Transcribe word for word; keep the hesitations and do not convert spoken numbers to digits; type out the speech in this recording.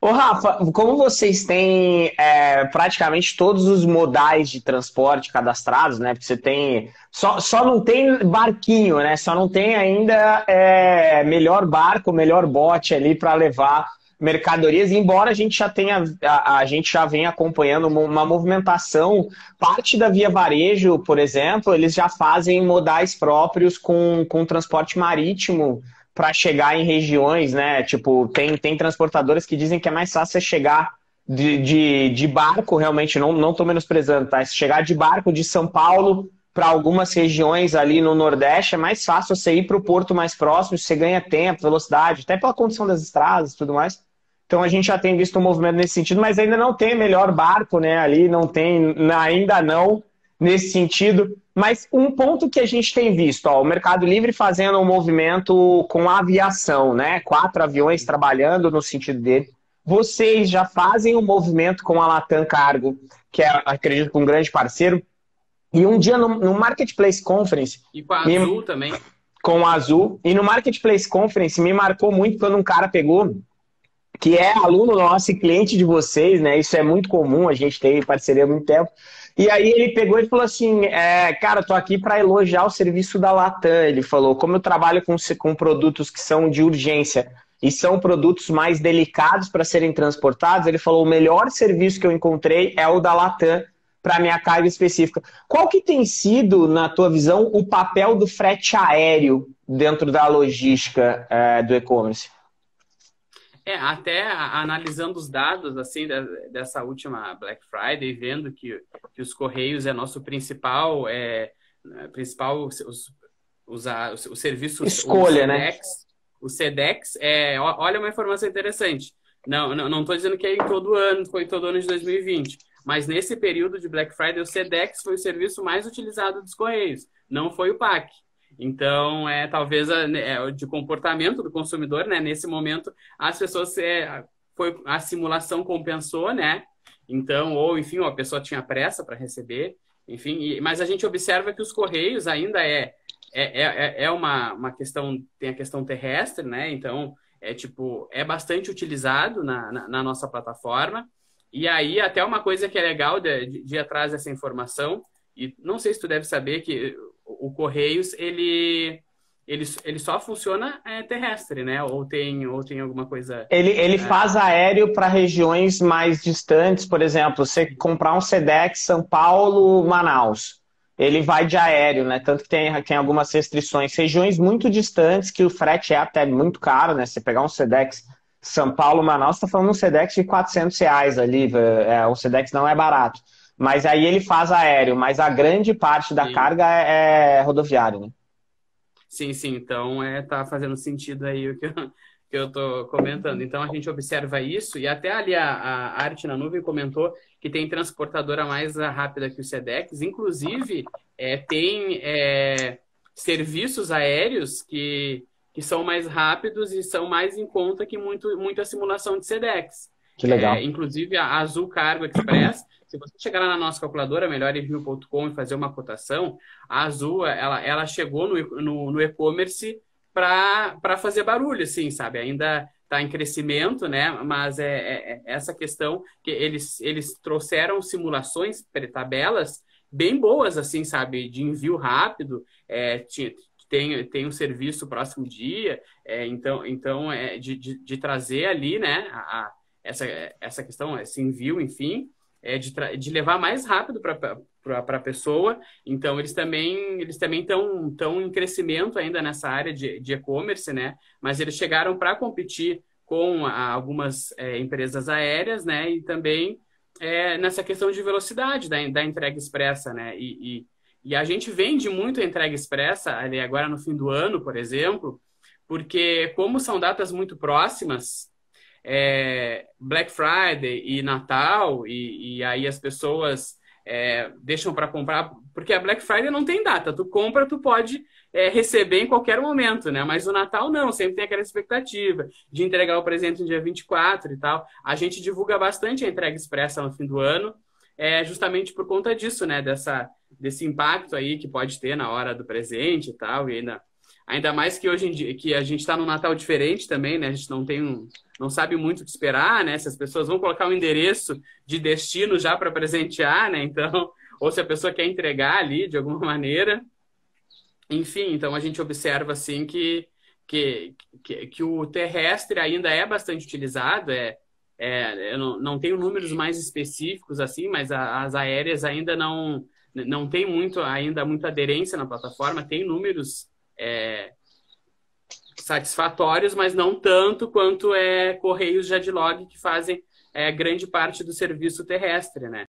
Ô, Rafa, como vocês têm é, praticamente todos os modais de transporte cadastrados, né? Porque você tem. Só, só não tem barquinho, né? Só não tem ainda é, melhor barco, melhor bote ali para levar mercadorias, embora a gente já tenha, a, a gente já venha acompanhando uma, uma movimentação, parte da Via Varejo, por exemplo, eles já fazem modais próprios com, com transporte marítimo para chegar em regiões, né? Tipo, tem, tem transportadoras que dizem que é mais fácil você chegar de, de, de barco, realmente, não, não tô menosprezando, tá? Se chegar de barco de São Paulo para algumas regiões ali no Nordeste, é mais fácil você ir para o porto mais próximo, você ganha tempo, velocidade, até pela condição das estradas e tudo mais. Então a gente já tem visto um movimento nesse sentido, mas ainda não tem melhor barco, né? Ali não tem, ainda não nesse sentido. Mas um ponto que a gente tem visto, ó, o Mercado Livre fazendo um movimento com a aviação, né? Quatro aviões trabalhando no sentido dele. Vocês já fazem um movimento com a Latam Cargo, que é, acredito, um grande parceiro. E um dia no, no Marketplace Conference, E com a me, Azul também. com a Azul, e no Marketplace Conference me marcou muito quando um cara pegou que é aluno nosso e cliente de vocês, né? Isso é muito comum, a gente tem parceria há muito tempo. E aí ele pegou e falou assim, é, cara, eu tô aqui para elogiar o serviço da Latam. Ele falou, como eu trabalho com, com produtos que são de urgência e são produtos mais delicados para serem transportados, ele falou, o melhor serviço que eu encontrei é o da Latam para minha carga específica. Qual que tem sido, na tua visão, o papel do frete aéreo dentro da logística é, do e-commerce? É, até a- analisando os dados assim da- dessa última Black Friday, vendo que, que os Correios é nosso principal, é, né, principal os, os, a- os, os serviços, o Escolha, né? Sedex, o Sedex, é, ó- olha uma informação interessante. Não, não, não estou dizendo que é em todo ano, foi todo ano de dois mil e vinte, mas nesse período de Black Friday, o Sedex foi o serviço mais utilizado dos Correios, não foi o P A C. Então, é talvez a, né, é, de comportamento do consumidor, né? Nesse momento, as pessoas é, foi a simulação compensou, né? Então, ou enfim, ou a pessoa tinha pressa para receber, enfim. E, mas a gente observa que os correios ainda é é, é, é uma, uma questão, tem a questão terrestre, né? Então, é tipo, é bastante utilizado na, na, na nossa plataforma. E aí, até uma coisa que é legal de, de, de ir atrás dessa informação, e não sei se tu deve saber que o, o Correios, ele, ele, ele só funciona é, terrestre, né? Ou tem, ou tem alguma coisa... Ele, ele É, faz aéreo para regiões mais distantes, por exemplo, você comprar um Sedex São Paulo, Manaus, ele vai de aéreo, né? Tanto que tem, tem algumas restrições. Regiões muito distantes que o frete é até muito caro, né? Você pegar um Sedex São Paulo, Manaus, você está falando um Sedex de quatrocentos reais ali, é, o Sedex não é barato. Mas aí ele faz aéreo, mas a grande parte da sim, carga é, é rodoviária, né? sim, sim. Então, é, tá fazendo sentido aí o que eu, que eu tô comentando. Então, a gente observa isso, e até ali a, a Arte na Nuvem comentou que tem transportadora mais rápida que o Sedex. Inclusive, é, tem é, serviços aéreos que, que são mais rápidos e são mais em conta que muito, muita simulação de Sedex. Que É, legal. inclusive, a Azul Cargo Express, se você chegar lá na nossa calculadora, melhor envio ponto com, e fazer uma cotação, a Azul, ela, ela chegou no, no, no e-commerce para fazer barulho, assim, sabe? Ainda está em crescimento, né? Mas é, é, é essa questão que eles, eles trouxeram simulações, tabelas bem boas, assim, sabe? De envio rápido, é, tinha, tem, tem um serviço próximo dia, é, então, então é, de, de, de trazer ali, né? A, a, essa, essa questão, esse envio, enfim, é de, de levar mais rápido para para a pessoa. Então, eles também eles também estão tão em crescimento ainda nessa área de de e-commerce, né? Mas eles chegaram para competir com a, algumas é, empresas aéreas, né? E também é, nessa questão de velocidade da, da entrega expressa, né? E, e, e a gente vende muito a entrega expressa ali agora no fim do ano, por exemplo, porque como são datas muito próximas, é, Black Friday e Natal, e, e aí as pessoas é, deixam para comprar, porque a Black Friday não tem data, tu compra, tu pode é, receber em qualquer momento, né? Mas o Natal não, sempre tem aquela expectativa de entregar o presente no dia vinte e quatro e tal. A gente divulga bastante a entrega expressa no fim do ano, é, justamente por conta disso, né? Dessa, desse impacto aí que pode ter na hora do presente e tal, e ainda Ainda mais que hoje em dia que a gente está num Natal diferente também, né? A gente não tem um, não sabe muito o que esperar, né? Se as pessoas vão colocar um endereço de destino já para presentear, né? Então, ou se a pessoa quer entregar ali de alguma maneira. Enfim, então a gente observa assim que, que, que, que o terrestre ainda é bastante utilizado, é, é, eu não, não tenho números mais específicos assim, mas a, as aéreas ainda não, não tem muito, ainda muita aderência na plataforma, tem números é, satisfatórios, mas não tanto quanto é Correios Jadlog que fazem é, grande parte do serviço terrestre, né?